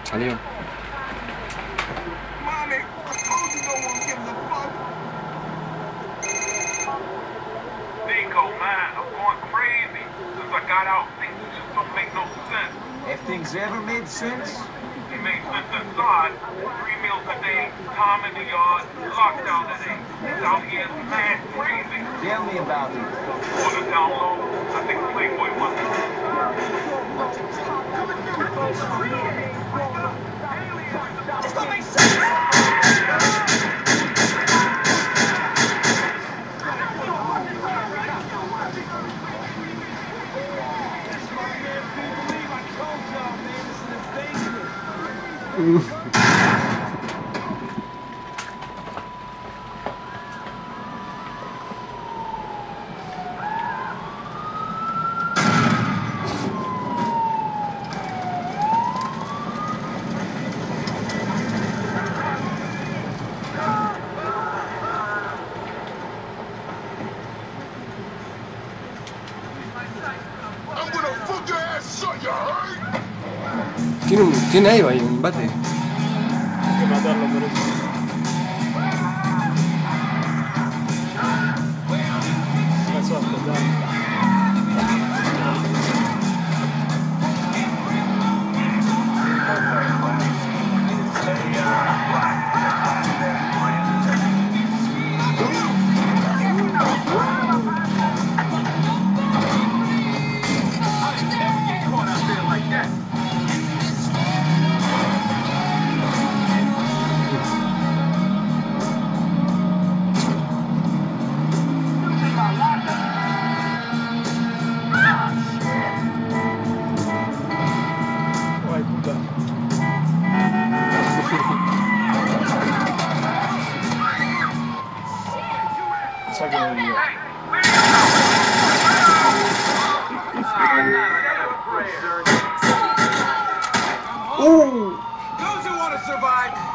Salió. Nico, man, I'm going crazy. Since I got out, things just don't make no sense. Have things ever made sense? He made sense inside. 3 meals a day, Tom in the yard, lockdown today. He's out here mad crazy. Tell me about it. Order down low. I think Playboy wants it. This don't make sense! Tiene ahí, vaya, un bate. Hay que matarlo por eso. Pasó a explotar. Ay, puta. Sáquenme el lío. Those who want to survive